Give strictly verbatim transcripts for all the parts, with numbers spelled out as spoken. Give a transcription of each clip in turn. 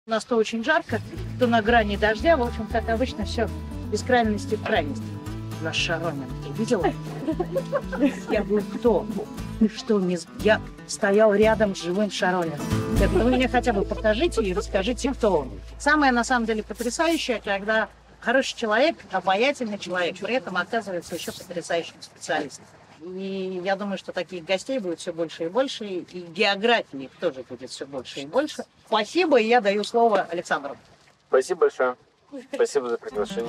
У нас то очень жарко, то на грани дождя. В общем, как обычно, все из крайности в крайность. Наш Шаронин, ты видела? Я говорю, кто? Ты что, не... Я стоял рядом с живым Шаронином. Я говорю, вы мне хотя бы покажите и расскажите, кто он. Самое, на самом деле, потрясающее, когда хороший человек, обаятельный человек, при этом оказывается еще потрясающим специалистом. И я думаю, что таких гостей будет все больше и больше, и географии тоже будет все больше и больше. Спасибо, и я даю слово Александру. Спасибо большое. Спасибо за приглашение.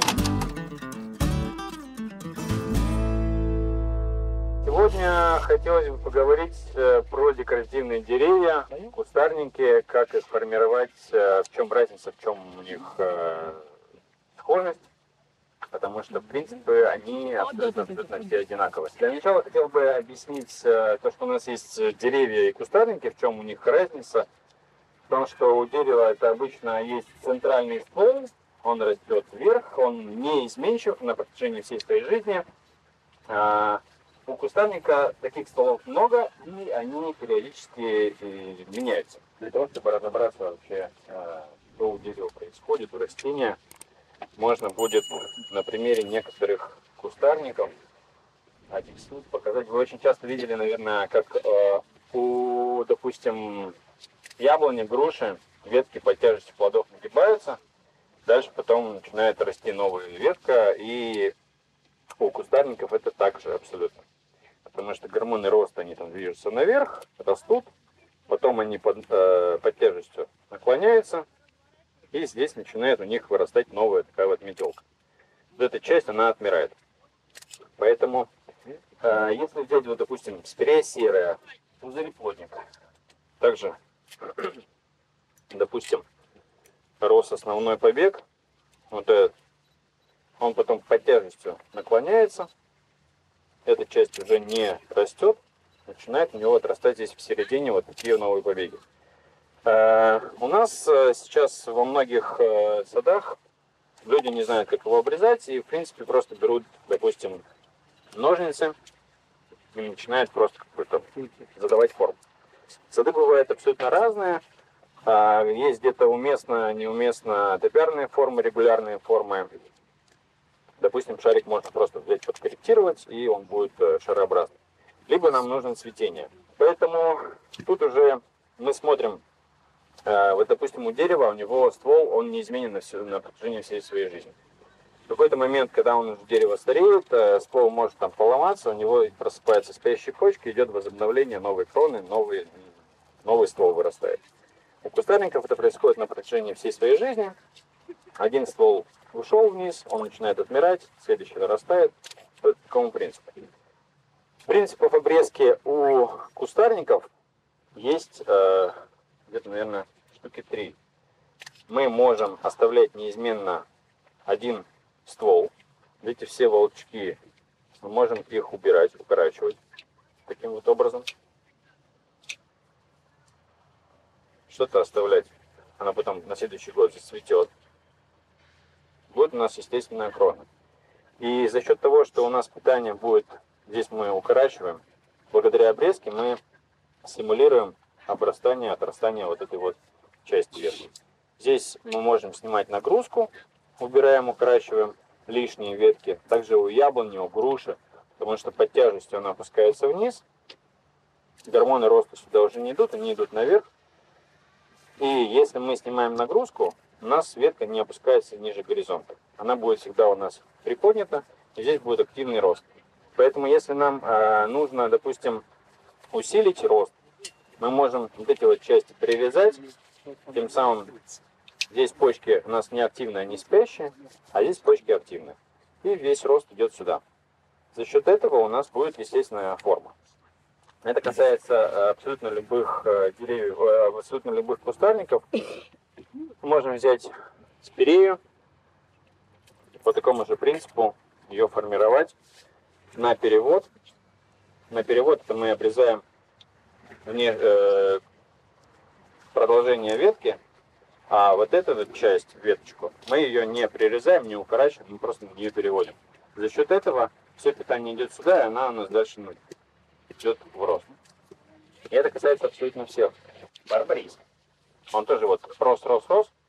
Сегодня хотелось бы поговорить про декоративные деревья, кустарники, как их формировать, в чем разница, в чем у них схожесть. Потому что, в принципе, они абсолютно, абсолютно все одинаковые. Для начала хотел бы объяснить то, что у нас есть деревья и кустарники, в чем у них разница. В том, что у дерева это обычно есть центральный ствол, он растет вверх, он не изменчив на протяжении всей своей жизни. А у кустарника таких стволов много, и они периодически меняются. Для того, чтобы разобраться вообще, что у дерева происходит, у растения, можно будет на примере некоторых кустарников объяснить, показать. Вы очень часто видели, наверное, как э, у, допустим, яблони, груши ветки под тяжестью плодов нагибаются, дальше потом начинает расти новая ветка, и у кустарников это также абсолютно. Потому что гормоны роста, они там движутся наверх, растут, потом они под, э, под тяжестью наклоняются, и здесь начинает у них вырастать новая такая вот метелка. Вот эта часть, она отмирает. Поэтому, э, если взять, вот, допустим, спирея серая, пузыреплодник, также, допустим, рос основной побег, вот этот, он потом под тяжестью наклоняется, эта часть уже не растет, начинает у него отрастать здесь в середине вот такие новые побеги. У нас сейчас во многих садах люди не знают, как его обрезать, и в принципе просто берут, допустим, ножницы и начинают просто какой-то задавать форму. Сады бывают абсолютно разные. Есть где-то уместно, неуместно топиарные формы, регулярные формы. Допустим, шарик можно просто взять, подкорректировать, и он будет шарообразный. Либо нам нужно цветение. Поэтому тут уже мы смотрим. Вот, допустим, у дерева, у него ствол, он не изменен на, все, на протяжении всей своей жизни. В какой-то момент, когда он уже дерево стареет, ствол может там поломаться, у него просыпается спящие почки, идет возобновление новой кроны, новый, новый ствол вырастает. У кустарников это происходит на протяжении всей своей жизни. Один ствол ушел вниз, он начинает отмирать, следующий нарастает. Вот по такому принципу. Принципов обрезки у кустарников есть э, где-то, наверное, штуки три. Мы можем оставлять неизменно один ствол. Видите, все волчки, мы можем их убирать, укорачивать таким вот образом. Что-то оставлять, она потом на следующий год зацветет. Будет у нас естественная крона. И за счет того, что у нас питание будет, здесь мы укорачиваем, благодаря обрезке мы симулируем обрастание, отрастание вот этой вот части ветки. Здесь мы можем снимать нагрузку, убираем, укорачиваем лишние ветки. Также у яблони, у груши, потому что под тяжестью она опускается вниз. Гормоны роста сюда уже не идут, они идут наверх. И если мы снимаем нагрузку, у нас ветка не опускается ниже горизонта. Она будет всегда у нас приподнята, и здесь будет активный рост. Поэтому если нам э, нужно, допустим, усилить рост, мы можем вот эти вот части прирезать, тем самым здесь почки у нас не активные, они спящие, а здесь почки активные. И весь рост идет сюда. За счет этого у нас будет естественная форма. Это касается абсолютно любых деревьев, абсолютно любых кустарников. Можем взять спирею, по такому же принципу ее формировать на перевод. На перевод это мы обрезаем вне, э, продолжение ветки, а вот эту вот часть, веточку, мы ее не прирезаем, не укорачиваем, мы просто на нее переводим. За счет этого все питание идет сюда, и она у нас дальше ну, идет в рост. И это касается абсолютно всех. Барбарис. Он тоже вот рос, рос, рос,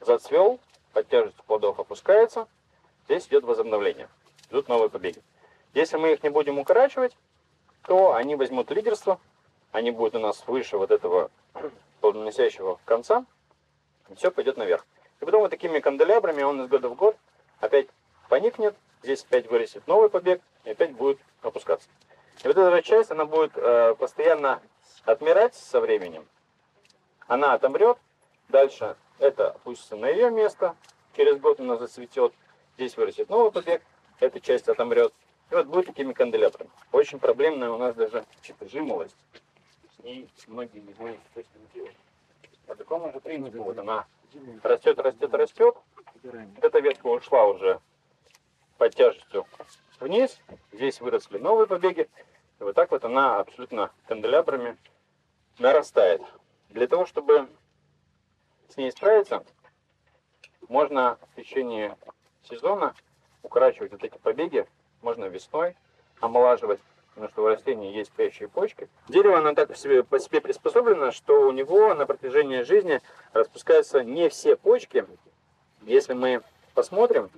зацвел, под тяжестью плодов опускается, здесь идет возобновление, идут новые побеги. Если мы их не будем укорачивать, то они возьмут лидерство, они будут у нас выше вот этого плодоносящего конца, и все пойдет наверх. И потом вот такими канделябрами он из года в год опять поникнет, здесь опять вырастет новый побег, и опять будет опускаться. И вот эта часть, она будет э, постоянно отмирать со временем. Она отомрет, дальше это опустится на ее место, через год она зацветет, здесь вырастет новый побег, эта часть отомрет. И вот будет такими канделябрами. Очень проблемная у нас даже жимолость. С ней многие не знают, что с ним делать. По такому же принципу вот она растет, растет, растет. Эта ветка ушла уже под тяжестью вниз. Здесь выросли новые побеги. И вот так вот она абсолютно канделябрами нарастает. Для того, чтобы с ней справиться, можно в течение сезона укорачивать вот эти побеги. Можно весной омолаживать, потому что у растений есть спящие почки. Дерево, оно так по себе, по себе приспособлено, что у него на протяжении жизни распускаются не все почки. Если мы посмотрим,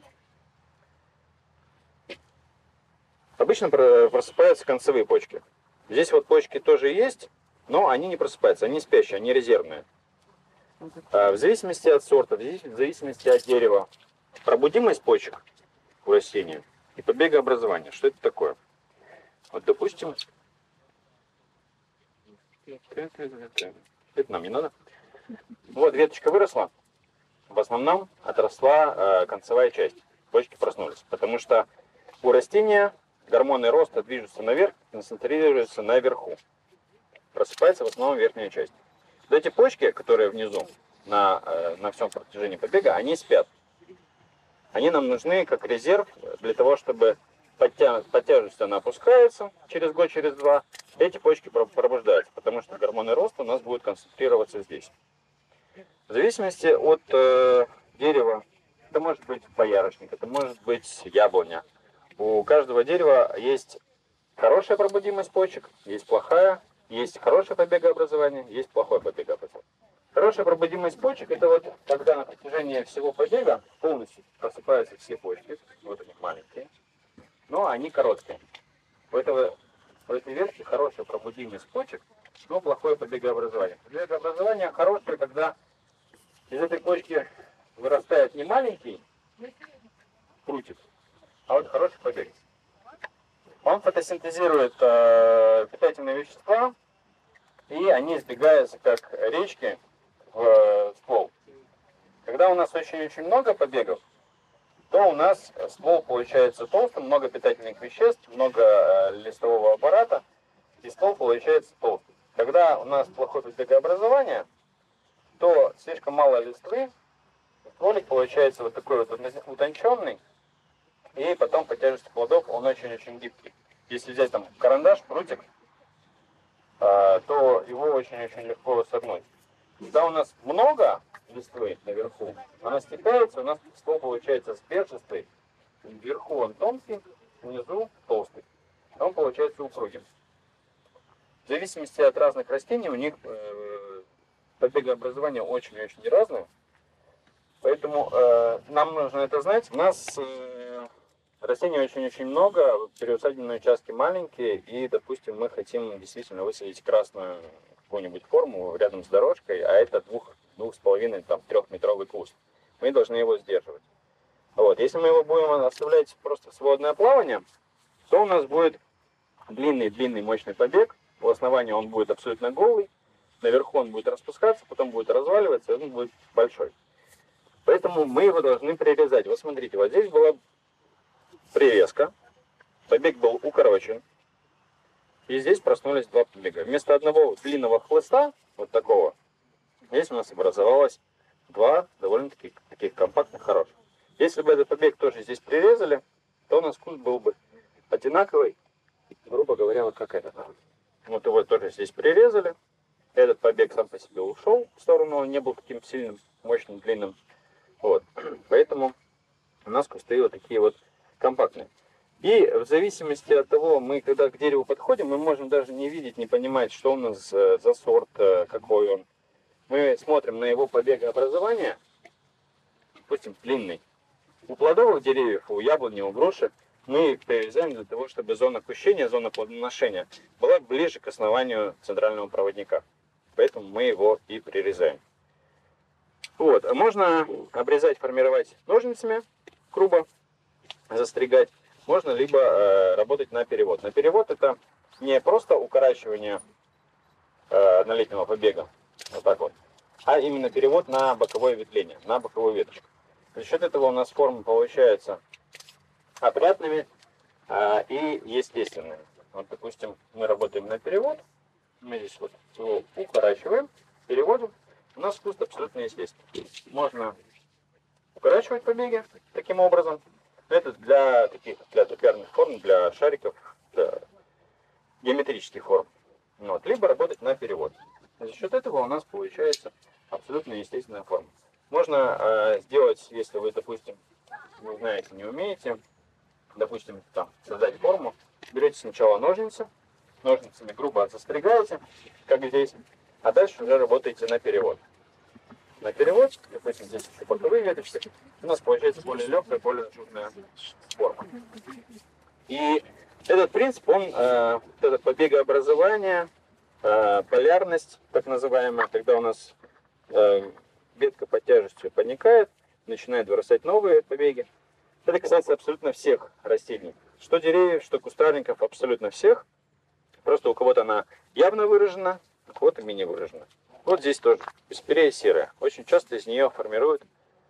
обычно просыпаются концевые почки. Здесь вот почки тоже есть, но они не просыпаются, они спящие, они резервные. В зависимости от сорта, в зависимости от дерева, пробудимость почек у растения и побегообразование. Что это такое? Вот, допустим, это нам не надо. Вот веточка выросла, в основном отросла э, концевая часть. Почки проснулись, потому что у растения гормоны роста движутся наверх, концентрируются наверху. Просыпается в основном верхняя часть. Вот эти почки, которые внизу, на, э, на всем протяжении побега, они спят. Они нам нужны как резерв для того, чтобы под, тя... под тяжестью она опускается через год, через два. Эти почки пробуждаются, потому что гормоны роста у нас будут концентрироваться здесь. В зависимости от э, дерева, это может быть боярышник, это может быть яблоня. У каждого дерева есть хорошая пробудимость почек, есть плохая, есть хорошее побегообразование, есть плохое побегообразование. Хорошая пробудимость почек — это вот когда на протяжении всего побега полностью просыпаются все почки, вот они маленькие, но они короткие. У, этого, у этой ветки хорошая пробудимость почек, но плохое побегообразование. Побегообразование хорошее, когда из этой почки вырастает не маленький прутик, а вот хороший побег. Он фотосинтезирует э, питательные вещества, и они сбегаются как речки в ствол. Когда у нас очень-очень много побегов, то у нас ствол получается толстым, много питательных веществ, много э, листового аппарата, и ствол получается толстым. Когда у нас плохое побегообразование, то слишком мало листвы, стволик получается вот такой вот утонченный, и потом по тяжести плодов он очень-очень гибкий. Если взять там карандаш, прутик, э, то его очень-очень легко согнуть. Когда у нас много листвы наверху, она стекается, у нас ствол получается сбежистый, вверху он тонкий, внизу толстый. Он получается упругим. В зависимости от разных растений у них э, побегообразование очень-очень разное. Поэтому э, нам нужно это знать. У нас э, растений очень-очень много, переусадебные участки маленькие, и, допустим, мы хотим действительно высадить красную какую-нибудь форму рядом с дорожкой, а это двух, двух с половиной, там, трехметровый куст. Мы должны его сдерживать. Вот. Если мы его будем оставлять просто в свободное плавание, то у нас будет длинный-длинный мощный побег. У основания он будет абсолютно голый, наверху он будет распускаться, потом будет разваливаться, и он будет большой. Поэтому мы его должны прирезать. Вот смотрите, вот здесь была прирезка, побег был укорочен, и здесь проснулись два побега. Вместо одного длинного хлыста, вот такого, здесь у нас образовалось два довольно-таки таких компактных, хороших. Если бы этот побег тоже здесь прирезали, то у нас куст был бы одинаковый, грубо говоря, вот как этот. Вот его тоже здесь прирезали. Этот побег сам по себе ушел в сторону, он не был таким сильным, мощным, длинным. Вот. Поэтому у нас кусты вот такие вот компактные. И в зависимости от того, мы когда к дереву подходим, мы можем даже не видеть, не понимать, что у нас за сорт, какой он. Мы смотрим на его побегообразование допустим, длинный. У плодовых деревьев, у яблони, у груши мы их прирезаем для того, чтобы зона кущения, зона плодоношения была ближе к основанию центрального проводника. Поэтому мы его и прирезаем. Вот. Можно обрезать, формировать ножницами грубо, застригать. Можно либо э, работать на перевод. На перевод это не просто укорачивание э, однолетнего побега, вот так вот, а именно перевод на боковое ветвление, на боковую веточку. За счет этого у нас формы получаются опрятными э, и естественными. Вот, допустим, мы работаем на перевод, мы здесь вот его укорачиваем, переводим. У нас куст абсолютно естественный. Можно укорачивать побеги таким образом. Это для таких, для топиарных форм, для шариков, для геометрических форм. Вот. Либо работать на перевод. За счет этого у нас получается абсолютно естественная форма. Можно э, сделать, если вы, допустим, не знаете, не умеете, допустим, там, создать форму, берете сначала ножницы, ножницами грубо застригаете, как здесь, а дальше уже работаете на перевод. На перевод, допустим, здесь еще боковые веточки, у нас получается более легкая, более ажурная форма. И этот принцип, он, э, это побегообразование, э, полярность, так называемая, когда у нас э, ветка под тяжестью подникает, начинает вырастать новые побеги. Это касается абсолютно всех растений. Что деревьев, что кустарников, абсолютно всех. Просто у кого-то она явно выражена, у кого-то менее выражена. Вот здесь тоже песперея серая. Очень часто из нее формируют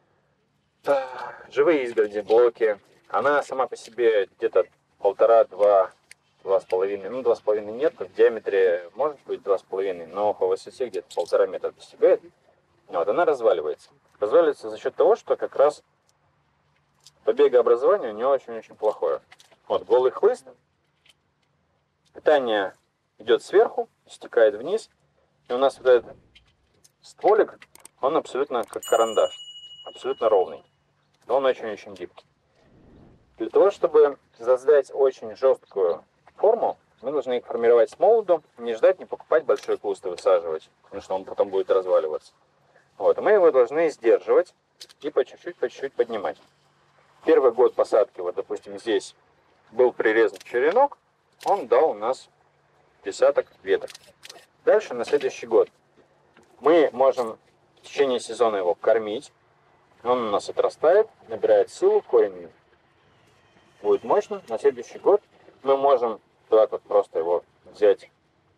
э, живые изгороди, блоки. Она сама по себе где-то полтора-два, два с половиной, ну два с половиной нет, в диаметре может быть два с половиной, но по высоте где-то полтора метра достигает. Вот, она разваливается. Разваливается за счет того, что как раз побегообразование у нее очень-очень плохое. Вот голый хлыст, питание идет сверху, стекает вниз, и у нас вот этот стволик, он абсолютно как карандаш, абсолютно ровный, но он очень-очень гибкий. Для того, чтобы создать очень жесткую форму, мы должны их формировать с молоду, не ждать, не покупать большой куст и высаживать, потому что он потом будет разваливаться. Вот, мы его должны сдерживать и по чуть-чуть, по чуть-чуть поднимать. Первый год посадки, вот допустим, здесь был прирезан черенок, он дал у нас десяток веток. Дальше, на следующий год, мы можем в течение сезона его кормить, он у нас отрастает, набирает силу, корень будет мощно. На следующий год мы можем так вот просто его взять,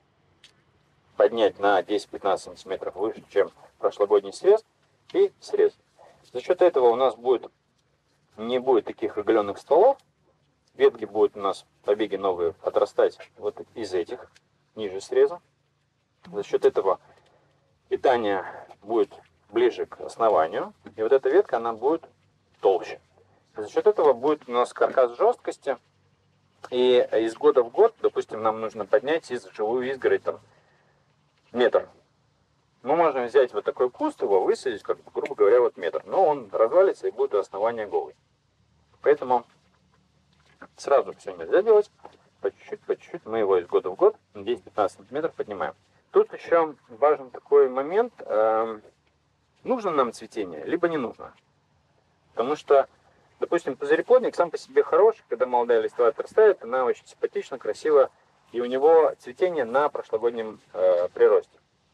поднять на десять-пятнадцать сантиметров выше, чем прошлогодний срез, и срез. За счет этого у нас будет, не будет таких оголенных стволов, ветки будут у нас, побеги новые, отрастать вот из этих, ниже среза. За счет этого питание будет ближе к основанию, и вот эта ветка, она будет толще. За счет этого будет у нас каркас жесткости, и из года в год, допустим, нам нужно поднять из живую изгородь там, метр. Мы можем взять вот такой куст, его высадить, как, грубо говоря, вот метр, но он развалится и будет у основания голый. Поэтому сразу все нельзя делать, по чуть-чуть, по чуть-чуть мы его из года в год на десять-пятнадцать сантиметров поднимаем. Тут еще важен такой момент, э, нужно нам цветение, либо не нужно. Потому что, допустим, пузыреплодник сам по себе хороший, когда молодая листва отрастает, она очень симпатична, красива, и у него цветение на прошлогоднем э, приросте.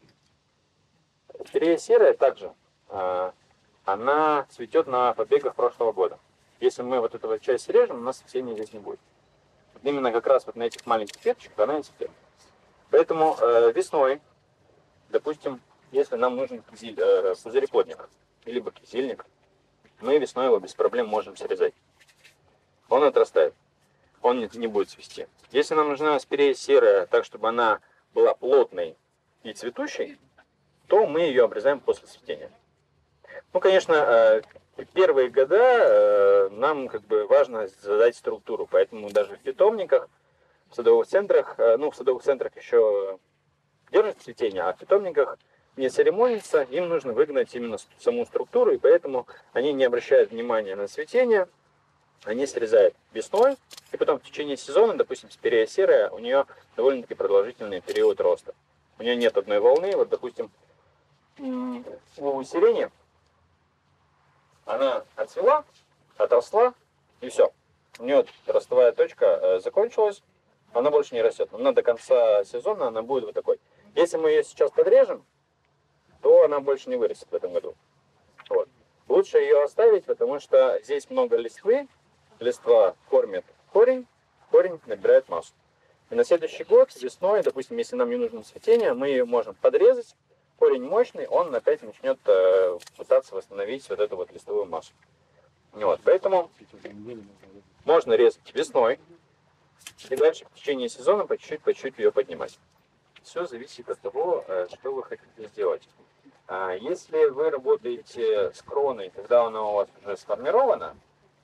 Песперея серая также, э, она цветет на побегах прошлого года. Если мы вот эту вот часть срежем, у нас цветения здесь не будет. Вот именно как раз вот на этих маленьких веточках она и цветет. Поэтому э, весной, допустим, если нам нужен кизиль, э, пузыреплодник, либо кизильник, мы весной его без проблем можем срезать. Он отрастает, он не, не будет цвести. Если нам нужна спирея серая, так чтобы она была плотной и цветущей, то мы ее обрезаем после цветения. Ну, конечно, первые года нам как бы важно задать структуру, поэтому даже в питомниках, в садовых центрах, ну, в садовых центрах еще держат цветение, а в питомниках не церемонится, им нужно выгнать именно саму структуру, и поэтому они не обращают внимания на цветение, они срезают весной, и потом в течение сезона, допустим, спирея серая, у нее довольно-таки продолжительный период роста. У нее нет одной волны, вот, допустим, у сирени она отцвела, отросла, и все. У нее ростовая точка э, закончилась, она больше не растет. Но до конца сезона она будет вот такой. Если мы ее сейчас подрежем, то она больше не вырастет в этом году. Вот. Лучше ее оставить, потому что здесь много листвы, листва кормит корень, корень набирает массу. И на следующий год весной, допустим, если нам не нужно цветение, мы ее можем подрезать, корень мощный, он опять начнет э, пытаться восстановить вот эту вот листовую массу. Вот. Поэтому можно резать весной и дальше в течение сезона по чуть-чуть, по чуть-чуть ее поднимать. Все зависит от того, что вы хотите сделать. Если вы работаете с кроной, когда она у вас уже сформирована,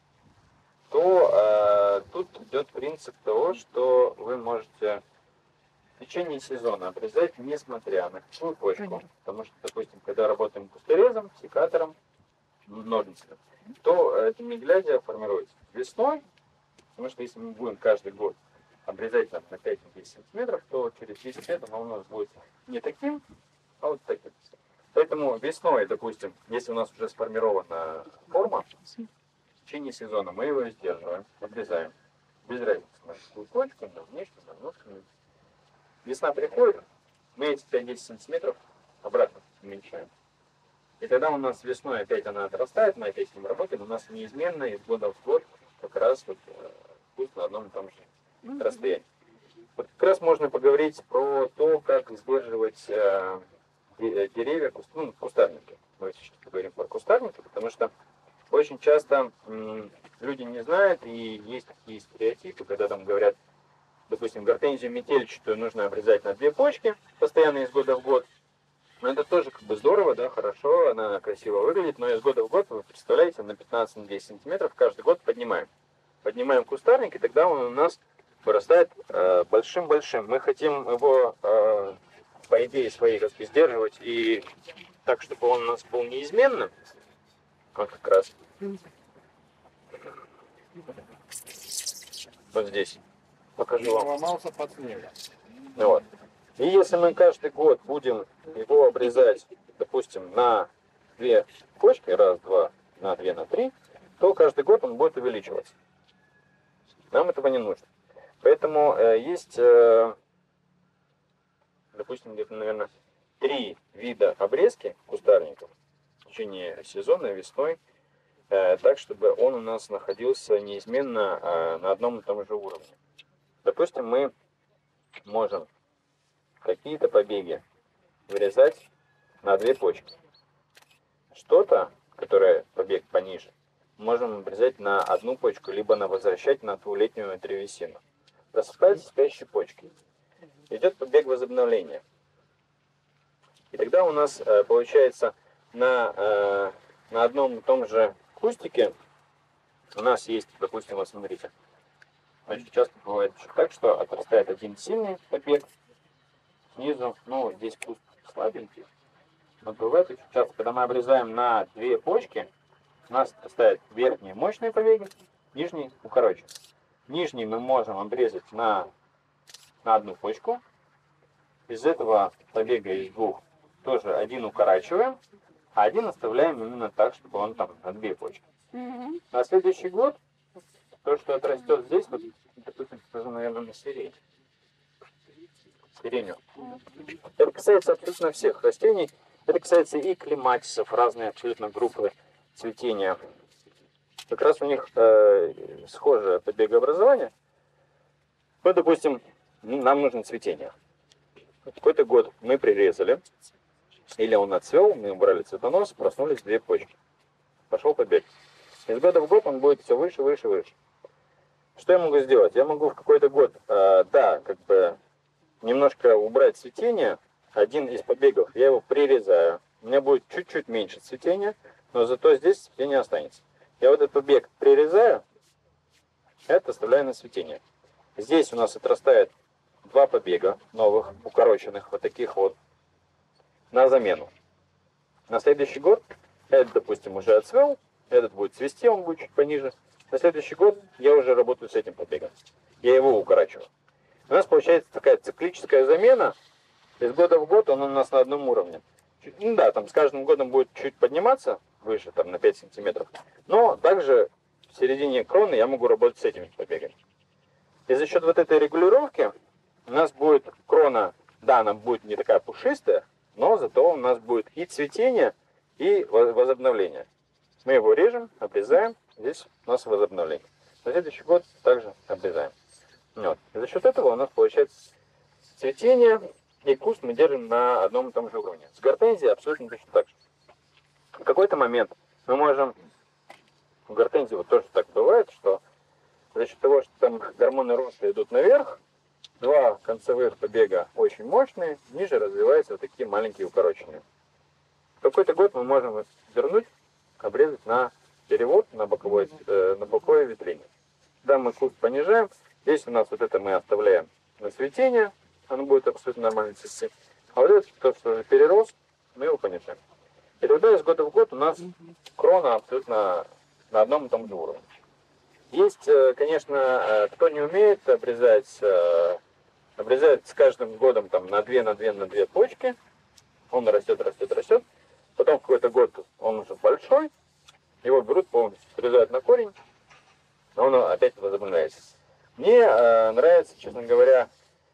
то э, тут идет принцип того, что вы можете в течение сезона обрезать, несмотря на какую почку. Потому что, допустим, когда работаем кусторезом, секатором, ножницами, то это не глядя формируется весной. Потому что если мы будем каждый год обрезать там, на пять-десять сантиметров, то через десять лет оно у нас будет не таким, а вот таким. Поэтому весной, допустим, если у нас уже сформирована форма, в течение сезона мы его сдерживаем, обрезаем. Без разницы, на какую точку, на внешнюю, на внутреннюю. Весна приходит, мы эти пять-десять сантиметров обратно уменьшаем. И тогда у нас весной опять она отрастает, мы опять с ним работаем, у нас неизменно из года в год как раз вот пусть на одном и том же расстоянии. Вот как раз можно поговорить про то, как сдерживать э, деревья, куст, ну, кустарники. Мы сейчас поговорим про кустарники, потому что очень часто м, люди не знают, и есть такие стереотипы, когда там говорят, допустим, гортензию метельчатую нужно обрезать на две почки, постоянно из года в год. Но это тоже как бы здорово, да, хорошо, она красиво выглядит, но из года в год, вы представляете, на пятнадцать-десять сантиметров каждый год поднимаем. Поднимаем кустарник, и тогда он у нас вырастает большим-большим. Э, Мы хотим его, э, по идее своей, как бы, сдерживать, и так, чтобы он у нас был неизменным. Вот как раз. Вот здесь. Покажу вам. Ломался под снегом. Вот. И если мы каждый год будем его обрезать, допустим, на две почки, раз, два, на две, на три, то каждый год он будет увеличиваться. Нам этого не нужно. Поэтому э, есть, э, допустим, где-то, наверное, три вида обрезки кустарников в течение сезона, весной, э, так, чтобы он у нас находился неизменно э, на одном и том же уровне. Допустим, мы можем какие-то побеги вырезать на две почки. Что-то, которое побег пониже, можем обрезать на одну почку, либо на возвращать на двухлетнюю древесину. Рассыпаются спящие почки. Идет побег возобновления. И тогда у нас э, получается на, э, на одном и том же кустике у нас есть, допустим, вот смотрите, очень часто бывает так, что отрастает один сильный побег, снизу, ну, вот здесь куст слабенький. Но бывает очень часто, когда мы обрезаем на две почки, у нас оставят верхние мощные побеги, нижние укороченные. Нижний мы можем обрезать на, на одну почку. Из этого побега из двух тоже один укорачиваем, а один оставляем именно так, чтобы он там на две почки. Mm-hmm. На следующий год то, что отрастет здесь, вот, допустим, скажу, наверное, на сирень. Сиренью. Mm-hmm. Это касается абсолютно всех растений. Это касается и клематисов, разные абсолютно группы цветения. Как раз у них э, схожее побегообразование. Вот, допустим, нам нужно цветение. Какой-то год мы прирезали, или он отцвел, мы убрали цветонос, проснулись две почки. Пошел побег. Из года в год он будет все выше, выше, выше. Что я могу сделать? Я могу в какой-то год, э, да, как бы немножко убрать цветение. Один из побегов, я его прирезаю. У меня будет чуть-чуть меньше цветения, но зато здесь цветение останется. Я вот этот побег прирезаю, это оставляю на цветение. Здесь у нас отрастает два побега новых, укороченных, вот таких вот, на замену. На следующий год этот, допустим, уже отцвел, этот будет цвести, он будет чуть пониже. На следующий год я уже работаю с этим побегом. Я его укорачиваю. У нас получается такая циклическая замена. Из года в год он у нас на одном уровне. Ну да, там с каждым годом будет чуть подниматься, выше, там на пять сантиметров. Но также в середине кроны я могу работать с этими побегами. И за счет вот этой регулировки у нас будет крона, да, она будет не такая пушистая, но зато у нас будет и цветение, и возобновление. Мы его режем, обрезаем, здесь у нас возобновление. На следующий год также обрезаем. Вот. И за счет этого у нас получается цветение, и куст мы держим на одном и том же уровне. С гортензией абсолютно точно так же. В какой-то момент мы можем, в гортензии вот тоже так бывает, что за счет того, что там гормоны роста идут наверх, два концевых побега очень мощные, ниже развиваются вот такие маленькие укороченные. В какой-то год мы можем вернуть, обрезать на перевод, на боковой, э, на боковой витрине. Когда мы куст понижаем, здесь у нас вот это мы оставляем на цветение, оно будет абсолютно нормально цвести. А вот это, то, что уже перерос, мы его понижаем. И тогда из года в год у нас крона абсолютно на одном и том же уровне. Есть, конечно, кто не умеет обрезать, обрезает с каждым годом там на две, на две, на две почки. Он растет, растет, растет. Потом в какой-то год он уже большой. Его берут полностью, срезают на корень. Но он опять возобновляется. Мне э, нравится, честно говоря,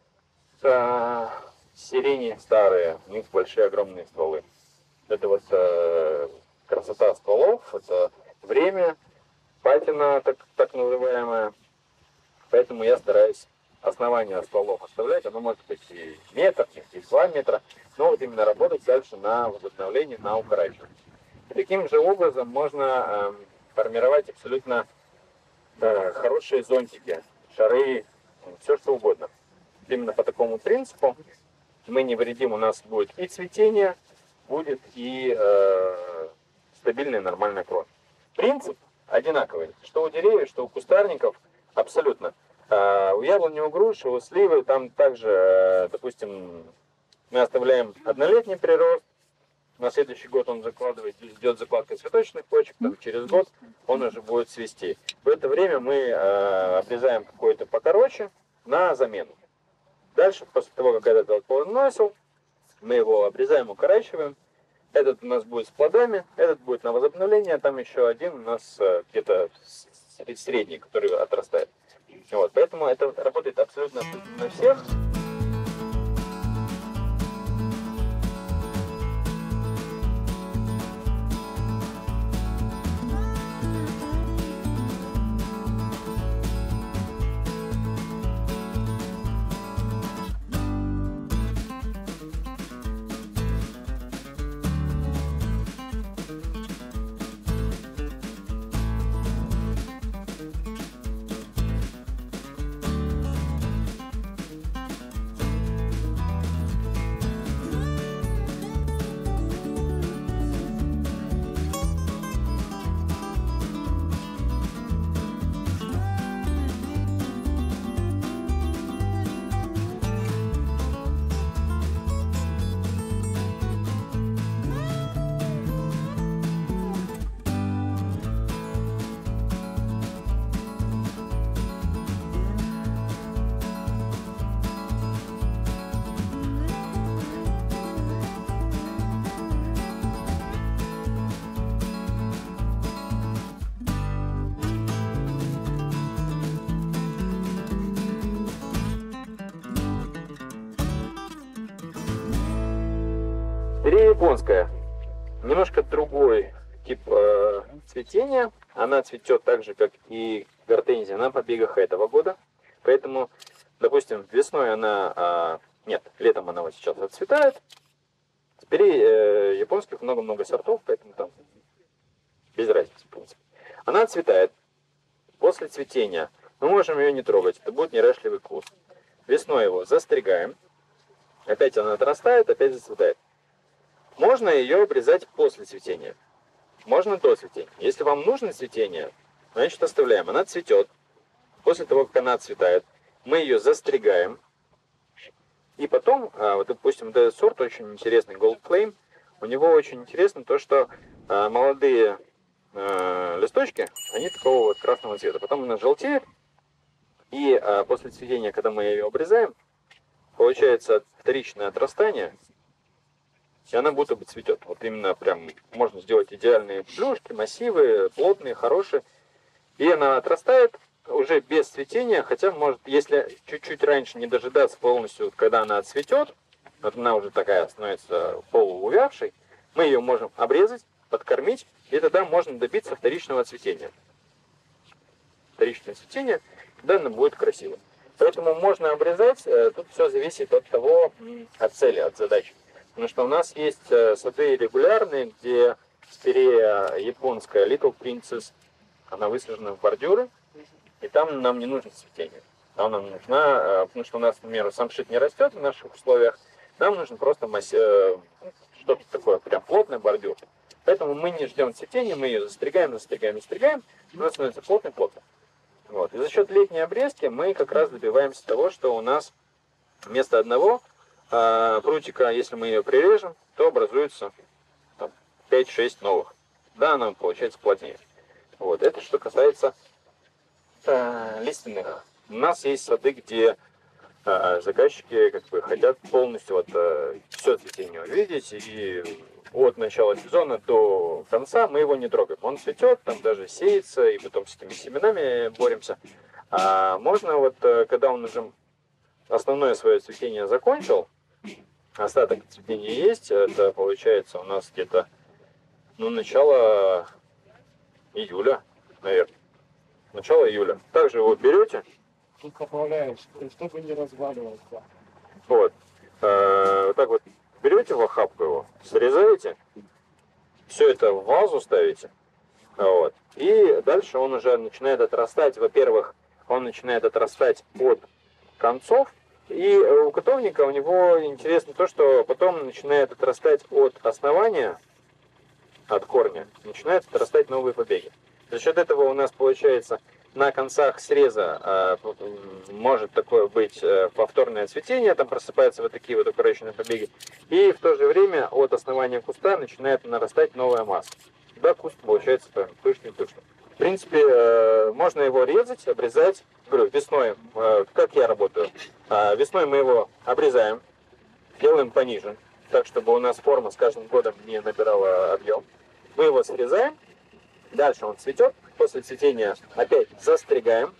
э, сирени старые. У них большие, огромные стволы. Это вот э, красота стволов, это время, патина так, так называемая. Поэтому я стараюсь основание стволов оставлять. Оно может быть и метр, и два метра. Но вот именно работать дальше на возобновление, на укорачивание. И таким же образом можно э, формировать абсолютно э, хорошие зонтики, шары, все что угодно. Именно по такому принципу мы не вредим, у нас будет и цветение, будет и э, стабильная нормальная крона. Принцип одинаковый, что у деревьев, что у кустарников, абсолютно. Э, у яблони, у груши, у сливы, там также, э, допустим, мы оставляем однолетний прирост, на следующий год он закладывает, идет закладка цветочных почек, там, через год он уже будет цвести. В это время мы э, обрезаем какой-то покороче на замену. Дальше, после того, как этот плодоносил, мы его обрезаем, укорачиваем. Этот у нас будет с плодами, этот будет на возобновление, там еще один у нас э, где-то средний, который отрастает. Вот, поэтому это работает абсолютно на всех. Лилия японская. Немножко другой тип э, цветения. Она цветет так же, как и гортензия на побегах этого года. Поэтому, допустим, весной она... Э, нет, летом она вот сейчас отцветает. Теперь э, японских много-много сортов, поэтому там без разницы, в принципе. Она отцветает. После цветения мы можем ее не трогать. Это будет неряшливый куст. Весной его застригаем. Опять она отрастает, опять зацветает. Можно ее обрезать после цветения. Можно до цветения. Если вам нужно цветение, значит оставляем. Она цветет. После того, как она отцветает, мы ее застригаем. И потом, вот, допустим, этот сорт очень интересный, Gold Flame. У него очень интересно то, что молодые листочки, они такого вот красного цвета. Потом она желтеет. И после цветения, когда мы ее обрезаем, получается вторичное отрастание. и она будто бы цветет. Вот именно прям можно сделать идеальные плюшки, массивы, плотные, хорошие. И она отрастает уже без цветения, хотя может, если чуть-чуть раньше не дожидаться полностью, когда она отцветет, вот она уже такая становится полуувявшей, мы ее можем обрезать, подкормить, и тогда можно добиться вторичного цветения. Вторичное цветение, тогда оно будет красиво. Поэтому можно обрезать, тут все зависит от того, от цели, от задачи. Потому что у нас есть сады регулярные, где спирея японская Little Princess, она высажена в бордюры, и там нам не нужно цветение. Там нам нужна, потому что у нас, например, самшит не растет в наших условиях, нам нужно просто масс... что-то такое прям плотный бордюр. Поэтому мы не ждем цветения, мы ее застригаем, застригаем, застригаем, и она становится плотной-плотной. Вот. И за счет летней обрезки мы как раз добиваемся того, что у нас вместо одного э, прутика, если мы ее прирежем, то образуется пять-шесть новых. Да, она получается плотнее. Вот. Это что касается э, лиственных. У нас есть сады, где э, заказчики как бы хотят полностью вот, э, все цветение увидеть, и от начала сезона до конца мы его не трогаем. Он цветет, там даже сеется, и потом с этими семенами боремся. А можно вот, когда он уже основное свое цветение закончил, остаток цветения есть, это получается у нас где-то, ну, начало июля, наверное. Начало июля. Также его берете. Тут поправляешь, чтобы не разваливался. Вот. Вот так вот. Берете в охапку его, срезаете, все это в вазу ставите, вот, и дальше он уже начинает отрастать. Во-первых, он начинает отрастать от концов, и у котовника у него интересно то, что потом начинает отрастать от основания, от корня, начинают отрастать новые побеги. За счет этого у нас получается на концах среза э, может такое быть э, повторное цветение, там просыпаются вот такие вот укороченные побеги, и в то же время от основания куста начинает нарастать новая масса. Тогда куст получается пышный-пышный. В принципе, э, можно его резать, обрезать. Говорю, весной, э, как я работаю, э, весной мы его обрезаем, делаем пониже, так чтобы у нас форма с каждым годом не набирала объем. Мы его срезаем, дальше он цветет. После цветения опять застригаем.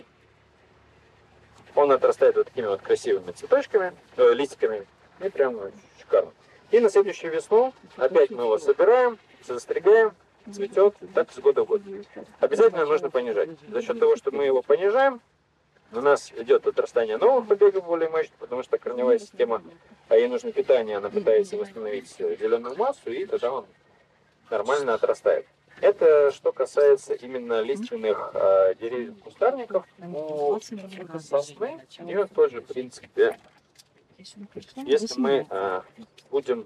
Он отрастает вот такими вот красивыми цветочками, э, листиками. И прям шикарно. И на следующую весну опять мы его собираем, застригаем, цветет, так с года в год. Обязательно нужно понижать. За счет того, что мы его понижаем, у нас идет отрастание новых побегов более мощных, потому что корневая система, а ей нужно питание, она пытается восстановить зеленую массу, и тогда он нормально отрастает. Это что касается именно лиственных э, деревьев, кустарников. У сосны у нее тоже, в принципе, если мы э, будем...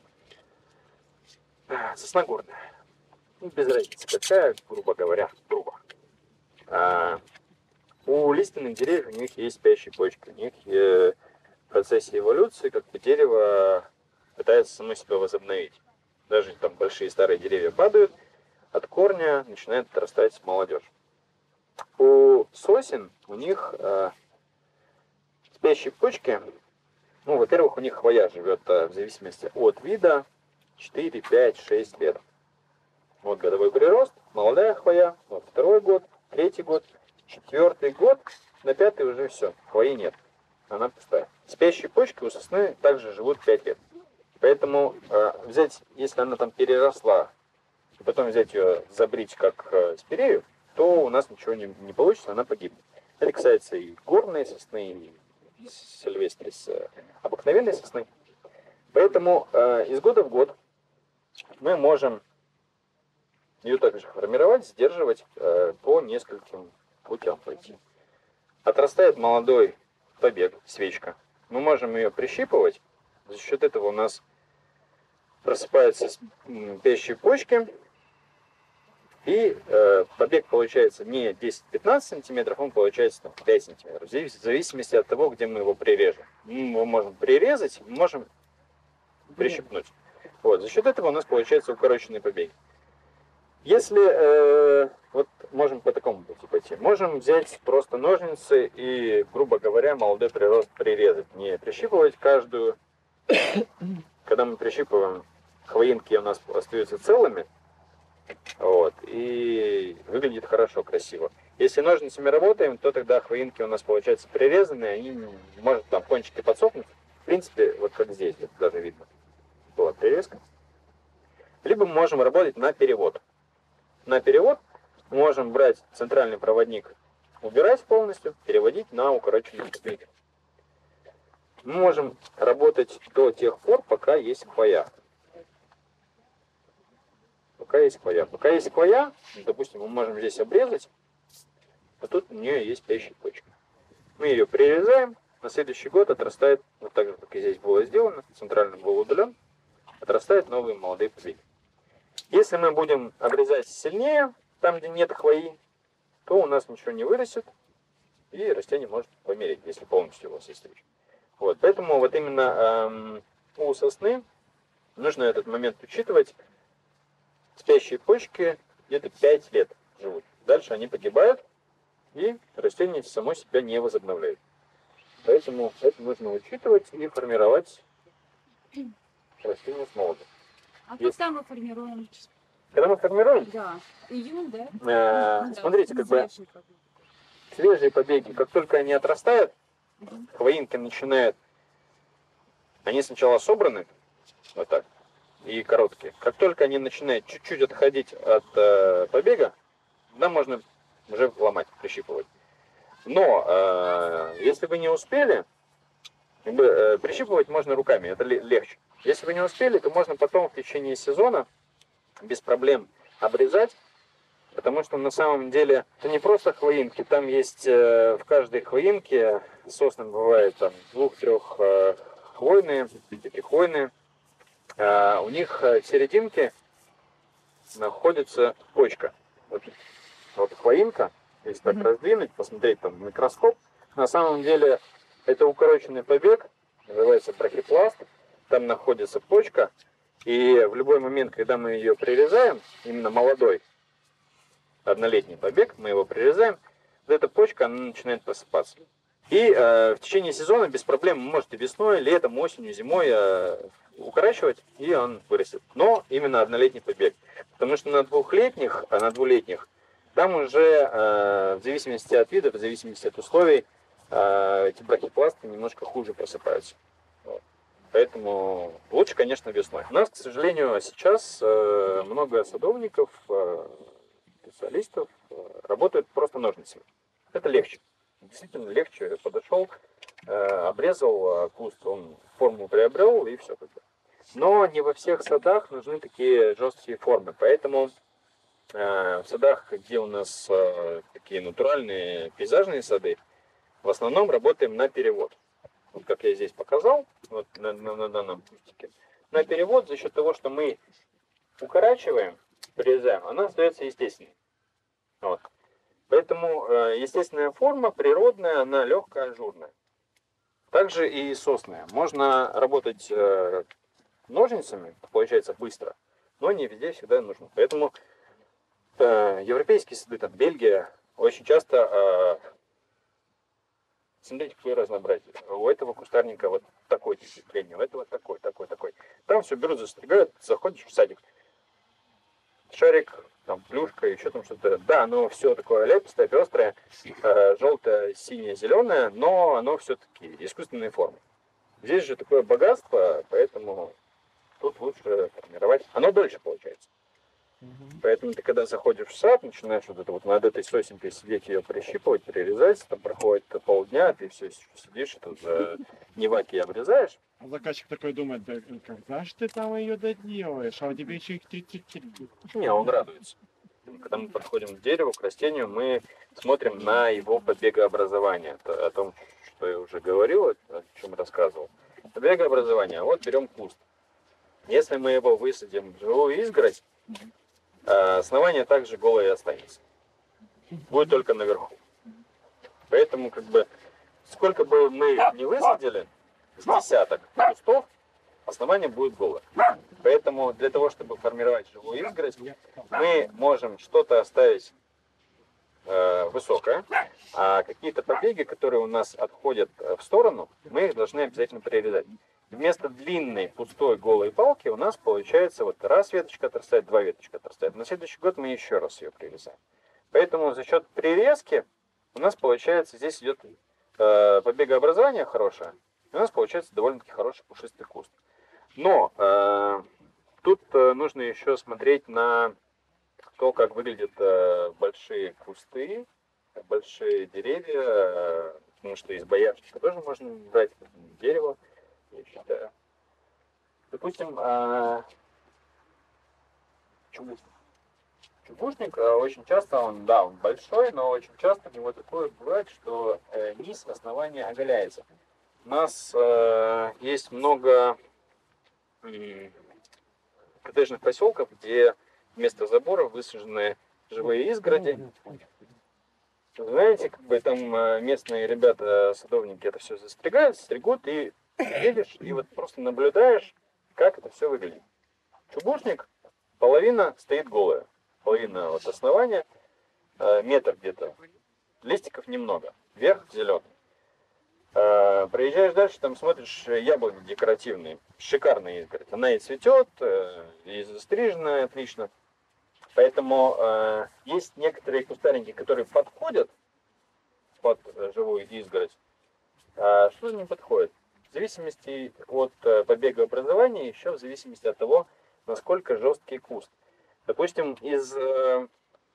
Сосна горная. Ну, без разницы какая, грубо говоря, грубо. А, у лиственных деревьев у них есть спящие почки. У них э, в процессе эволюции как бы дерево пытается само себя возобновить. Даже там большие старые деревья падают, от корня начинает отрастать молодежь. У сосен у них э, спящие почки, ну, во-первых, у них хвоя живет э, в зависимости от вида четыре, пять, шесть лет. Вот годовой прирост, молодая хвоя, вот второй год, третий год, четвертый год, на пятый уже все, хвои нет, она пустая. Спящие почки у сосны также живут пять лет. Поэтому э, взять, если она там переросла, и потом взять ее, забрить как э, спирею, то у нас ничего не, не получится, она погибнет. Это касается и горной сосны, и сильвестрис, э, обыкновенной сосны. Поэтому э, из года в год мы можем ее также формировать, сдерживать э, по нескольким путям пойти. Отрастает молодой побег, свечка. Мы можем ее прищипывать. За счет этого у нас просыпаются спящие почки. И э, побег получается не десять-пятнадцать сантиметров, он получается там, пять сантиметров. В зависимости от того, где мы его прирежем. Мы его можем прирезать, можем прищипнуть. Вот. За счет этого у нас получается укороченный побег. Если, э, вот можем по такому пути пойти, можем взять просто ножницы и, грубо говоря, молодой прирост прирезать. Не прищипывать каждую. Когда мы прищипываем хвоинки у нас остаются целыми, вот, и выглядит хорошо, красиво. Если ножницами работаем, то тогда хвоинки у нас получаются прирезанные, они, может, там кончики подсохнут. В принципе, вот как здесь, вот даже видно, была прирезка. Либо мы можем работать на перевод. На перевод мы можем брать центральный проводник, убирать полностью, переводить на укороченную побегу. Мы можем работать до тех пор, пока есть хвоя. Пока есть хвоя. Пока есть хвоя, допустим, мы можем здесь обрезать, а тут у нее есть спящая почка. Мы ее прирезаем, на следующий год отрастает, вот так же, как и здесь было сделано, центральный был удален, отрастают новые молодые побеги. Если мы будем обрезать сильнее, там, где нет хвои, то у нас ничего не вырастет, и растение может помереть, если полностью его состричь. Вот, поэтому вот именно эм, у сосны нужно этот момент учитывать. Спящие почки где-то пять лет живут. Дальше они погибают, и растение само себя не возобновляет. Поэтому это нужно учитывать и формировать растение с молода. А когда мы формируем? Когда мы формируем, Да. Июнь, да? э, Да. смотрите, как бы Свежий побег. свежие побеги, как только они отрастают, хвоинки начинают, они сначала собраны, вот так, и короткие. Как только они начинают чуть-чуть отходить от э, побега, да, можно уже ломать, прищипывать. Но э, если вы не успели, как бы, э, прищипывать можно руками, это легче. Если вы не успели, то можно потом в течение сезона без проблем обрезать, потому что на самом деле это не просто хвоинки, там есть э, в каждой хвоинке, сосны бывает там двух-трех э, хвойные, пятихвойные, э, у них в серединке находится почка. Вот, вот хвоинка, если так mm-hmm. раздвинуть, посмотреть там в микроскоп, на самом деле это укороченный побег, называется брахипласт, там находится почка, и в любой момент, когда мы ее прирезаем, именно молодой, однолетний побег, мы его прирезаем, вот эта почка, она начинает просыпаться. И э, в течение сезона без проблем вы можете весной, летом, осенью, зимой э, укорачивать, и он вырастет. Но именно однолетний побег. Потому что на двухлетних, а на двулетних, там уже э, в зависимости от вида, в зависимости от условий, э, эти брахипласты немножко хуже просыпаются. Вот. Поэтому лучше, конечно, весной. У нас, к сожалению, сейчас э, много садовников, э, специалистов э, работают просто ножницами. Это легче. Действительно легче. Подошел, э, обрезал куст, он форму приобрел и все. Но не во всех садах нужны такие жесткие формы. Поэтому э, в садах, где у нас э, такие натуральные пейзажные сады, в основном работаем на перевод. Вот как я здесь показал, вот на, на, на данном кустике. На перевод за счет того, что мы укорачиваем, прирезаем, она остается естественной. Вот. Поэтому э, естественная форма, природная, она легкая, ажурная. Также и сосны. Можно работать э, ножницами, получается быстро, но не везде всегда нужно. Поэтому э, европейские сады, там Бельгия, очень часто... Э, Смотрите, какое разнообразие. У этого кустарника вот такой тип длины, у этого такой, такой, такой. Там все берут, застригают, заходишь в садик. Шарик, там плюшка, еще там что-то. Да, оно все такое ляпистое, пестрое, э, желтое, синее, зеленое, но оно все-таки искусственной формы. Здесь же такое богатство, поэтому тут лучше формировать. Оно дольше получается. Поэтому ты, когда заходишь в сад, начинаешь вот это вот над этой сосенкой сидеть, ее прищипывать, перерезать, там проходит полдня, ты все сидишь, тут за неваки обрезаешь. А заказчик такой думает, да когда ж ты там ее доделаешь, а у тебя еще их тридцать три. Не, он радуется. Когда мы подходим к дереву, к растению, мы смотрим на его побегообразование. Это о том, что я уже говорил, о чем рассказывал. Побегообразование. Вот берем куст. Если мы его высадим в живую изгородь, основание также голое останется. Будет только наверху. Поэтому, как бы, сколько бы мы не высадили, с десяток кустов, основание будет голое. Поэтому для того, чтобы формировать живую изгородь, мы можем что-то оставить э, высокое, а какие-то побеги, которые у нас отходят в сторону, мы их должны обязательно прирезать. вместо длинной, пустой, голой палки у нас получается вот раз веточка отрастает, два веточка отрастает. На следующий год мы еще раз ее прирезаем. Поэтому за счет прирезки у нас получается, здесь идет э, побегообразование хорошее, и у нас получается довольно-таки хороший пушистый куст. Но э, тут э, нужно еще смотреть на то, как выглядят э, большие кусты, большие деревья, э, потому что из боярышника тоже можно брать дерево, я считаю. Допустим, э, чубушник. Чубушник э, очень часто, он, да, он большой, но очень часто у него такое бывает, что э, низ основания оголяется. У нас э, есть много э, коттеджных поселков, где вместо забора высажены живые изгороди. Знаете, как бы там местные ребята, садовники, это все застригают, стригут, и едешь, и вот просто наблюдаешь, как это все выглядит. Чубушник, половина стоит голая, половина от основания, метр где-то, листиков немного, вверх зеленый. Проезжаешь дальше, там смотришь, яблони декоративные, шикарная изгородь. Она и цветет, и застрижена отлично. Поэтому э, есть некоторые кустарники, которые подходят под живую изгородь, а что не подходит. В зависимости от э, побегообразования, еще в зависимости от того, насколько жесткий куст. Допустим, из э,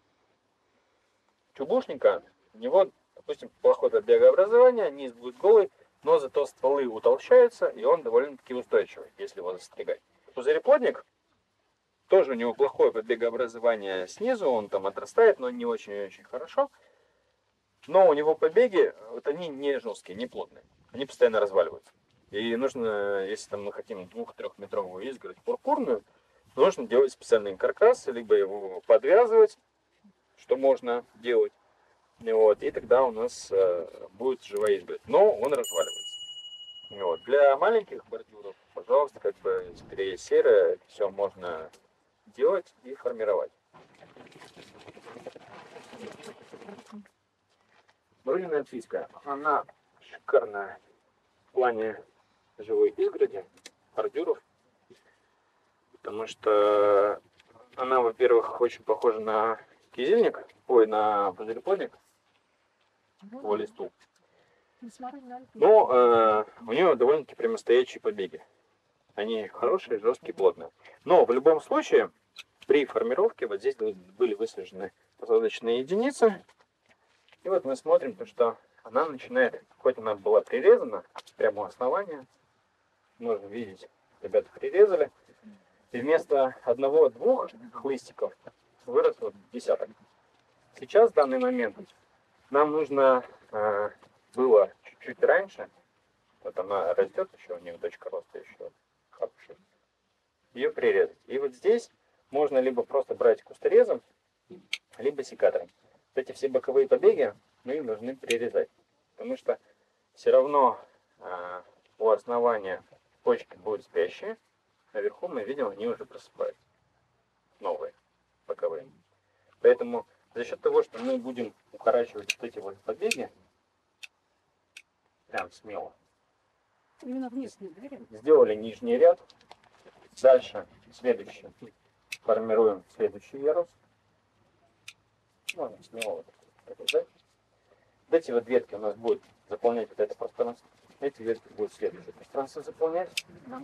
чубушника у него, допустим, плохое побегообразование, низ будет голый, но зато стволы утолщаются, и он довольно-таки устойчивый, если его застригать. Пузыреплодник, тоже у него плохое побегообразование снизу, он там отрастает, но не очень-очень хорошо. Но у него побеги, вот они не жесткие, не плотные, они постоянно разваливаются. И нужно, если там мы хотим двух-трехметровую изгородь пурпурную, нужно делать специальный каркас, либо его подвязывать, что можно делать. Вот, и тогда у нас э, будет живая изгородь. Но он разваливается. Вот. Для маленьких бордюров, пожалуйста, как бы скорее серое, это все можно делать и формировать. Родина альпийская, она шикарная в плане живой изгороди, бордюров, потому что она, во-первых, очень похожа на кизильник, ой, на пузыреплодник по листу, но э, у нее довольно-таки прямостоящие побеги. Они хорошие, жесткие, плотные. Но в любом случае, при формировке вот здесь были высажены посадочные единицы. И вот мы смотрим, то, что она начинает, хоть она была прирезана прямо у основания, можно видеть, ребята прирезали, и вместо одного-двух хлыстиков вырос вот десяток. Сейчас, в данный момент, нам нужно э, было чуть-чуть раньше, вот она растет еще, у нее точка роста еще, ее прирезать. И вот здесь можно либо просто брать кусторезом, либо секатором. Вот эти все боковые побеги мы должны прирезать, потому что все равно э, у основания почки будут спящие, а вверху мы видим, они уже просыпаются, новые боковые. Поэтому за счет того, что мы будем укорачивать вот эти вот побеги, прям смело, Именно вниз. сделали нижний ряд. Дальше следующий. Формируем следующий ярус. Можно смело вот так. Вот эти вот ветки у нас будут заполнять вот это пространство. Эти ветки будут следующее пространство заполнять.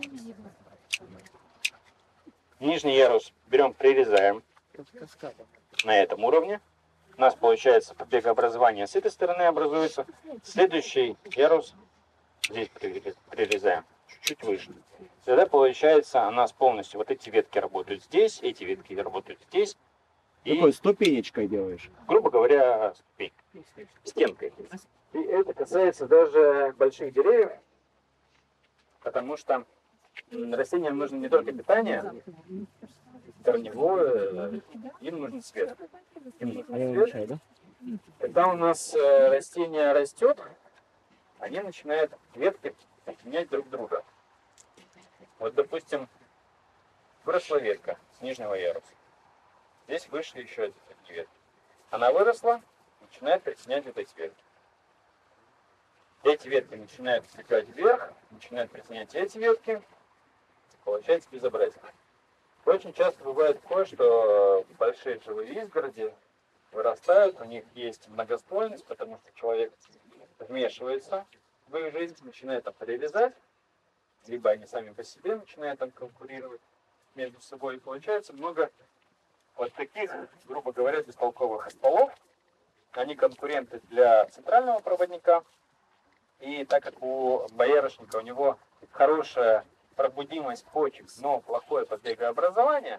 Нижний ярус берем, прирезаем на этом уровне. У нас получается побегообразование с этой стороны образуется. Следующий ярус здесь прирезаем чуть-чуть выше. Тогда получается у нас полностью вот эти ветки работают здесь, эти ветки работают здесь. И, Такой ступенечкой делаешь. грубо говоря, ступенькой, стенкой. И это касается даже больших деревьев, потому что растениям нужно не только питание, корневое, им нужен свет. Им нужен свет. Да? Когда у нас э, растение растет, они начинают ветки менять друг друга. Вот, допустим, выросла ветка с нижнего яруса. Здесь вышли еще эти ветки. Она выросла, начинает притенять вот эти ветки. Эти ветки начинают стекать вверх, начинают притенять эти ветки. Получается безобразие. Очень часто бывает такое, что большие живые изгороди вырастают, у них есть многоствольность, потому что человек вмешивается в их жизнь, начинает там прирезать, либо они сами по себе начинают там конкурировать между собой. И получается много вот таких, грубо говоря, бестолковых стволов. Они конкуренты для центрального проводника. И так как у боярышника у него хорошая пробудимость почек, но плохое побегообразование,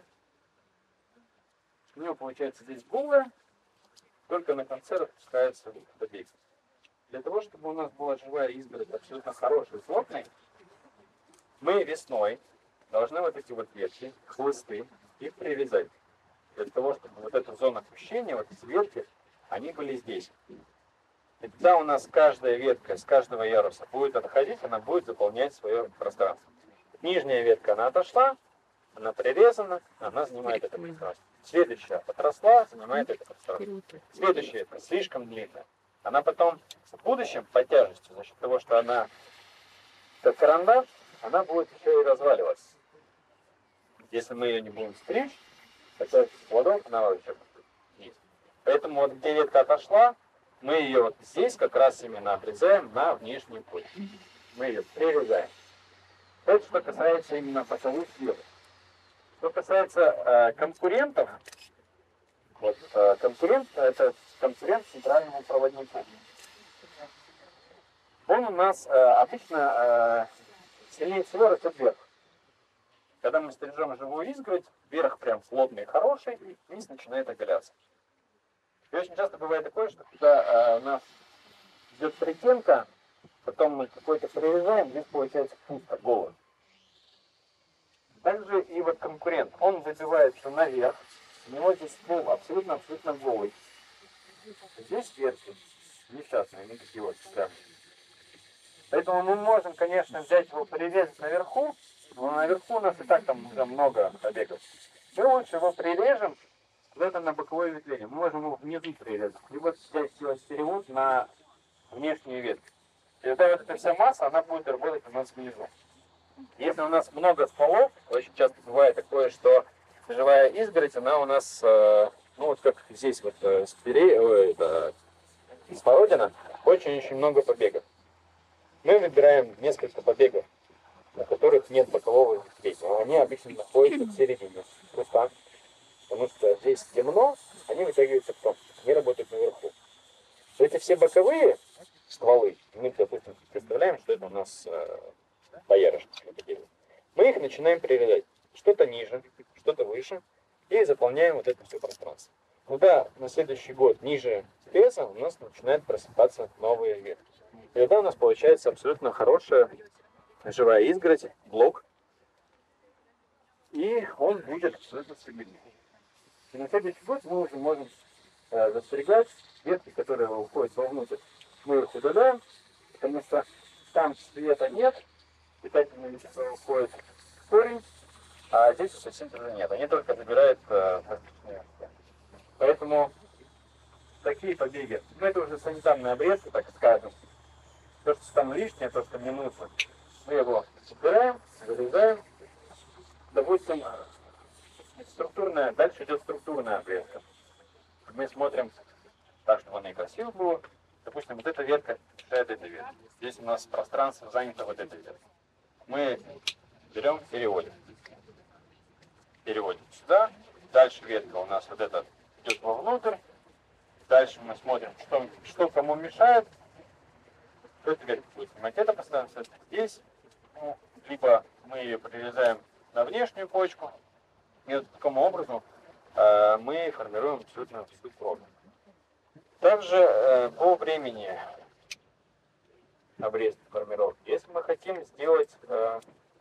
у него получается здесь голое, только на конце распускается побег. Для того, чтобы у нас была живая изгородь абсолютно хорошей, плотной, мы весной должны вот эти вот ветки, хлысты, их привязать. Для того, чтобы вот эта зона опущения, вот эти ветки, они были здесь. И тогда у нас каждая ветка с каждого яруса будет отходить, она будет заполнять свое пространство. Нижняя ветка, она отошла, она прирезана, она занимает это пространство. Следующая отросла, занимает это пространство. Следующая ветка слишком длинная. Она потом в будущем по тяжести, за счет того, что она как карандаш, она будет еще и разваливаться. Если мы ее не будем стричь, хотя плодов она вообще есть. Поэтому вот где ветка отошла, мы ее вот здесь как раз именно обрезаем на внешний путь. Мы ее прирезаем. Это что касается именно боковых веток. Что касается э, конкурентов, вот э, конкурент, это конкурент центральному проводнику. Он у нас э, обычно э, сильнее всего растет вверх. Когда мы стрижем живую изгородь, верх прям плотный, хороший, и низ начинает оголяться. И очень часто бывает такое, что когда э, у нас идет притенка, потом мы какой-то прирезаем, здесь получается пусто, голо. Также и вот конкурент, он забивается наверх, у него здесь ствол абсолютно-абсолютно голый. Здесь ветки несчастные, не такие вот прям. Поэтому мы можем, конечно, взять его, прирезать наверху, но наверху у нас и так там уже много побегов. Мы лучше его прирежем, это на боковое ветвление. Мы можем его внизу прирезать, либо взять сделать перевод на внешнюю ветку. И тогда вот эта вся масса, она будет работать у нас внизу. Если у нас много стволов, очень часто бывает такое, что живая изгородь, она у нас, э, ну вот как здесь вот э, спереди, это, смородина, очень-очень много побегов. Мы выбираем несколько побегов, на которых нет бокового ветвления. Они обычно находятся в середине куста, потому что здесь темно, они вытягиваются в том, они работают наверху. Эти все боковые стволы, мы, допустим, представляем, что это у нас э, боярышник. Мы их начинаем прирезать. Что-то ниже, что-то выше, и заполняем вот это все пространство. Когда на следующий год ниже леса у нас начинают просыпаться новые ветки. И тогда у нас получается абсолютно хорошая живая изгородь, блок, и он будет абсолютно стабильный. И на следующий год мы уже можем э, застригать ветки, которые уходят вовнутрь. Мы их удаляем, потому что там света нет, питательные вещества уходят в корень, а здесь совсем тоже нет. Они только забирают э, пластичные вещества. Поэтому такие побеги, ну это уже санитарные обрезки, так скажем. То, что там лишнее, то, что не нужно, мы его убираем, вырезаем. Допустим, структурная, дальше идет структурная обрезка. Мы смотрим так, чтобы она и красиво была. Допустим, вот эта ветка мешает этой ветке. Здесь у нас пространство занято вот этой веткой. Мы берем, переводим. Переводим сюда. Дальше ветка у нас вот эта идет вовнутрь. Дальше мы смотрим, что, что кому мешает. Эта ветка будет снимать это пространство. Здесь, ну, либо мы ее прирезаем на внешнюю почку. И вот таким образом э, мы формируем абсолютно всю кровь. Также э, по времени обрезки формировки. Если мы хотим сделать э,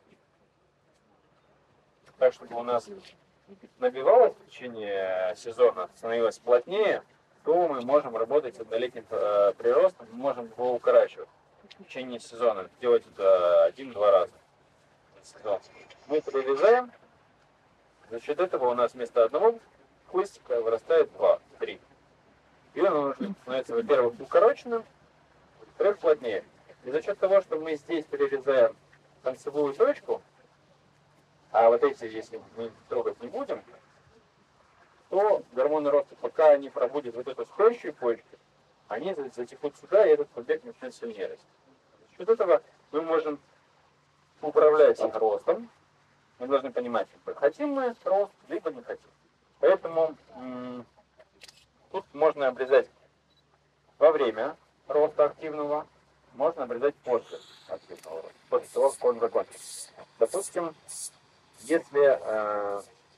так, чтобы у нас набивалось в течение сезона, становилось плотнее, то мы можем работать с однолетним э, приростом, мы можем его укорачивать в течение сезона, делать это один-два раза в сезон. Мы прирезаем, за счет этого у нас вместо одного хлыстика вырастает два-три. И он уже становится, во-первых, укороченным, во-вторых, плотнее. И за счет того, что мы здесь перерезаем концевую точку, а вот эти, если мы трогать не будем, то гормоны роста, пока они пробудят вот эту спящую почку, они затекут сюда, и этот побег начнет сильнее расти. За счет этого мы можем управлять их ростом. Мы должны понимать, хотим мы рост, либо не хотим. Поэтому м- тут можно обрезать во время роста активного, можно обрезать после активного роста, после того, как он закончится. Допустим, если э,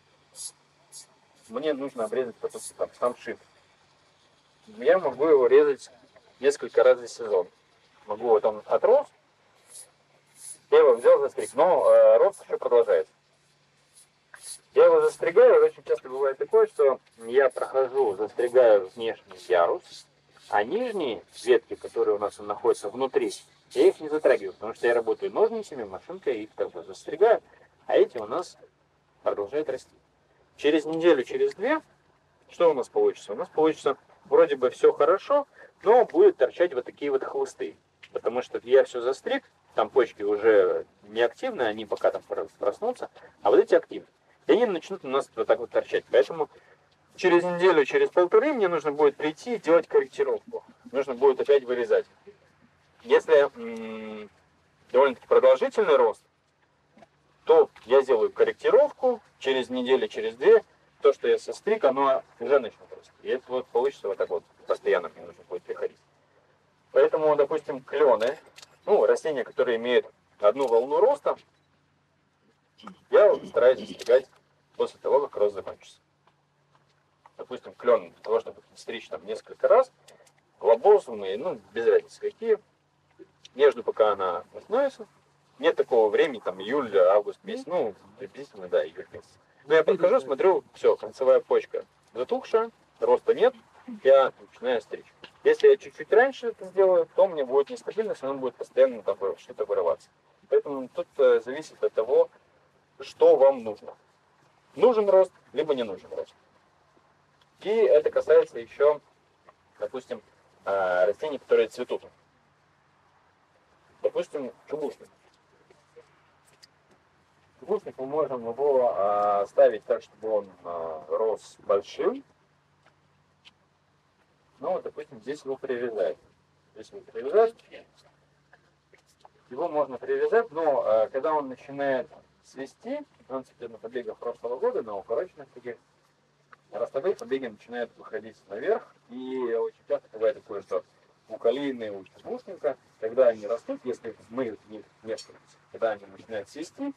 мне нужно обрезать там, сам шип, я могу его резать несколько раз за сезон. Могу, вот он отрос, я его взял, застриг, но э, рост еще продолжается. Я его застригаю, очень часто бывает такое, что я прохожу, застригаю внешний ярус, а нижние ветки, которые у нас находятся внутри, я их не затрагиваю, потому что я работаю ножницами, машинкой, их как бы застригаю, а эти у нас продолжают расти. Через неделю, через две, что у нас получится? У нас получится вроде бы все хорошо, но будет торчать вот такие вот хвосты. Потому что я все застриг, там почки уже не активны, они пока там проснутся, а вот эти активны. И они начнут у нас вот так вот торчать. Поэтому через неделю, через полторы мне нужно будет прийти и делать корректировку. Нужно будет опять вырезать. Если м- довольно-таки продолжительный рост, то я сделаю корректировку через неделю, через две. То, что я состриг, оно уже начнет расти. И это вот получится вот так вот. Постоянно мне нужно будет приходить. Поэтому, допустим, клены, ну, растения, которые имеют одну волну роста, я стараюсь застригать после того, как рост закончится. Допустим, клен для того, чтобы стричь там несколько раз, лобозумые, ну, без разницы какие, между пока она восстановится, нет такого времени, там, июль, август месяц, ну, приблизительно, да, июль месяц. Но я подхожу, смотрю, все, концевая почка затухшая, роста нет, я начинаю стричь. Если я чуть-чуть раньше это сделаю, то мне будет нестабильность, оно будет постоянно там что-то вырываться. Поэтому тут э, зависит от того, что вам нужно. Нужен рост, либо не нужен рост. И это касается еще, допустим, э, растений, которые цветут. Допустим, чубушник. Чубушник мы можем его э, ставить так, чтобы он э, рос большим. Ну, вот, допустим, здесь его прирезать. Здесь его прирезать. Его можно прирезать, но э, когда он начинает свести, он цветет на побегах прошлого года, на укороченных побегах, ростовые побеги начинают выходить наверх. И очень часто бывает такое, что у калины, у чубушника, когда они растут, если мы в них вмешиваемся, когда они начинают свести,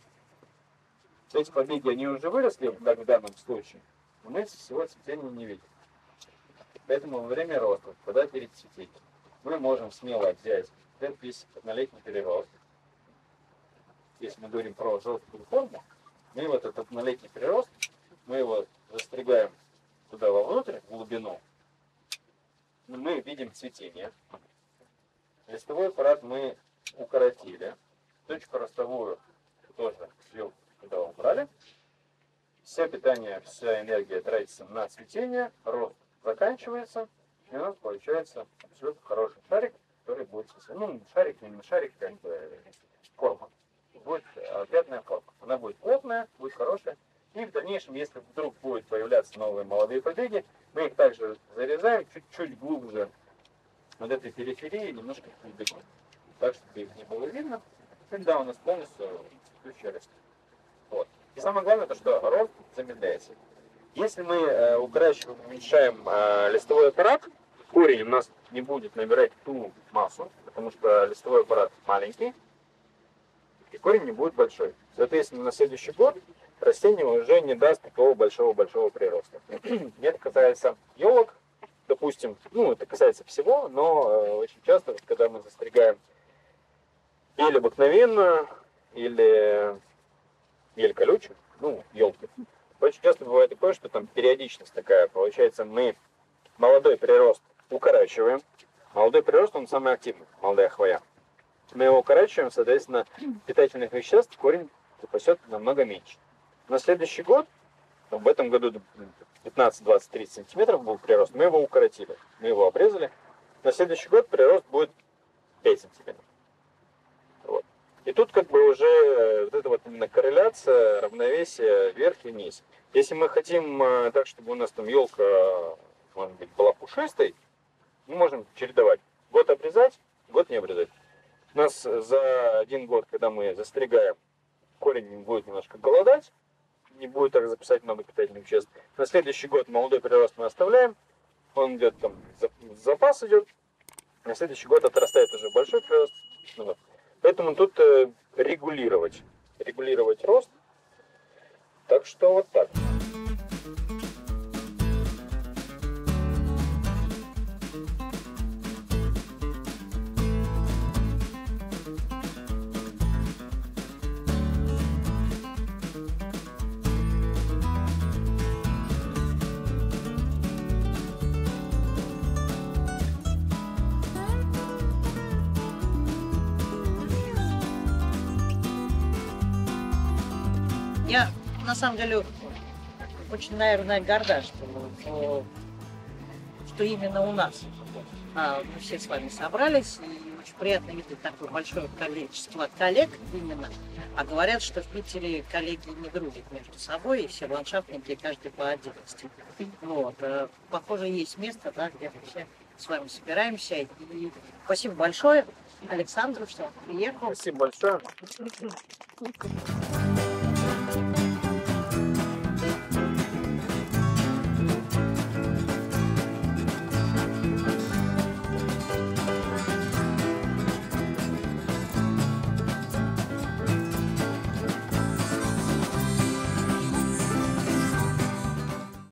эти побеги, они уже выросли, как в данном случае, но мы всего цветения не видим. Поэтому во время роста, когда перед цветением, мы можем смело взять этот весь однолетний перерост. Если мы говорим про жесткую форму, мы вот этот однолетний перерост, мы его застригаем туда вовнутрь, в глубину, мы видим цветение. Листовой аппарат мы укоротили, точку ростовую тоже слил туда убрали. Все питание, вся энергия тратится на цветение, рост заканчивается, и у нас получается абсолютно хороший шарик, который будет, ну, шарик, не шарик, как бы форма. Будет опятная форма. Она будет плотная, будет хорошая. И в дальнейшем, если вдруг будут появляться новые молодые побеги, мы их также зарезаем чуть-чуть глубже над этой периферии, немножко глубоко, так, чтобы их не было видно. Когда у нас полностью цветущая растет. Вот. И самое главное, то, что рост замедляется. Если мы э, укорачиваем, уменьшаем э, листовой аппарат, корень у нас не будет набирать ту массу, потому что листовой аппарат маленький, и корень не будет большой. Соответственно, на следующий год растение уже не даст такого большого-большого прироста. Это касается елок, допустим, ну, это касается всего, но э, очень часто, когда мы застригаем или обыкновенную, или ель колючую, ну, елки, очень часто бывает такое, что там периодичность такая, получается, мы молодой прирост укорачиваем. Молодой прирост, он самый активный, молодая хвоя. Мы его укорачиваем, соответственно, питательных веществ корень запасет намного меньше. На следующий год, в этом году пятнадцать, двадцать, тридцать сантиметров был прирост, мы его укоротили, мы его обрезали. На следующий год прирост будет пять сантиметров. И тут как бы уже вот эта вот именно корреляция, равновесие вверх и вниз. Если мы хотим э, так, чтобы у нас там елка, может быть, была пушистой, мы можем чередовать. Год обрезать, год не обрезать. У нас за один год, когда мы застригаем, корень будет немножко голодать, не будет так записать много питательных веществ. На следующий год молодой прирост мы оставляем, он идет там, запас идет, на следующий год отрастает уже большой прирост. Поэтому тут э, регулировать, регулировать рост. Так что вот так. Я, на самом деле, очень, наверное, горда, что, что именно у нас а, мы все с вами собрались, и очень приятно видеть такое большое количество коллег именно. А говорят, что в Питере коллеги не дружат между собой, и все ландшафтники, каждый по отдельности. Вот. Похоже, есть место, да, где мы все с вами собираемся. И спасибо большое Александру, что приехал. Спасибо большое. Thank you.